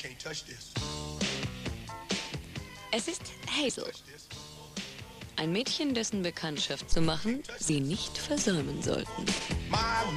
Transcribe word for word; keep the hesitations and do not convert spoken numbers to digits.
Es ist Hazel. Ein Mädchen, dessen Bekanntschaft zu machen Sie nicht versäumen sollten. My